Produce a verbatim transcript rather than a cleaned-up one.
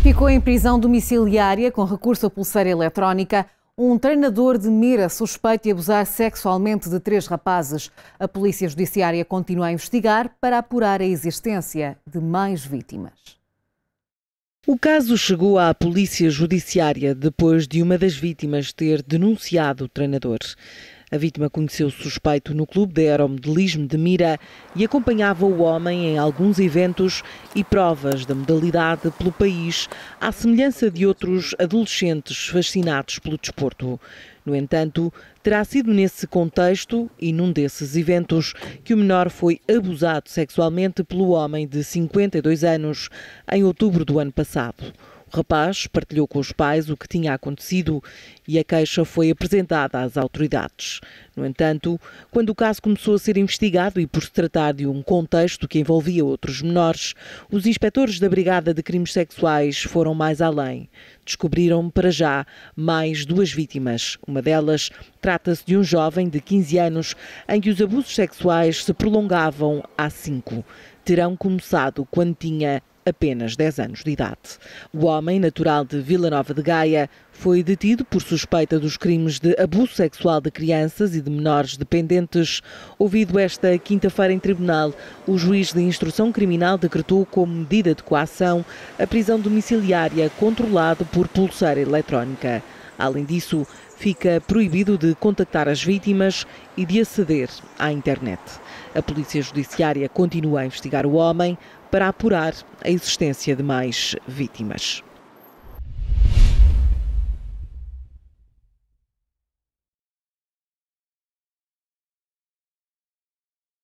Ficou em prisão domiciliária com recurso à pulseira eletrónica um treinador de mira suspeito de abusar sexualmente de três rapazes. A Polícia Judiciária continua a investigar para apurar a existência de mais vítimas. O caso chegou à Polícia Judiciária depois de uma das vítimas ter denunciado o treinador. A vítima conheceu o suspeito no clube de aeromodelismo de Mira e acompanhava o homem em alguns eventos e provas da modalidade pelo país, à semelhança de outros adolescentes fascinados pelo desporto. No entanto, terá sido nesse contexto e num desses eventos que o menor foi abusado sexualmente pelo homem de cinquenta e dois anos em outubro do ano passado. O rapaz partilhou com os pais o que tinha acontecido e a queixa foi apresentada às autoridades. No entanto, quando o caso começou a ser investigado e por se tratar de um contexto que envolvia outros menores, os inspetores da Brigada de Crimes Sexuais foram mais além. Descobriram, para já, mais duas vítimas. Uma delas trata-se de um jovem de quinze anos em que os abusos sexuais se prolongavam há cinco. Terão começado quando tinha apenas dez anos de idade. O homem, natural de Vila Nova de Gaia, foi detido por suspeita dos crimes de abuso sexual de crianças e de menores dependentes. Ouvido esta quinta-feira em tribunal, o juiz de instrução criminal decretou como medida de coação a prisão domiciliária controlada por pulseira eletrónica. Além disso, fica proibido de contactar as vítimas e de aceder à internet. A Polícia Judiciária continua a investigar o homem para apurar a existência de mais vítimas.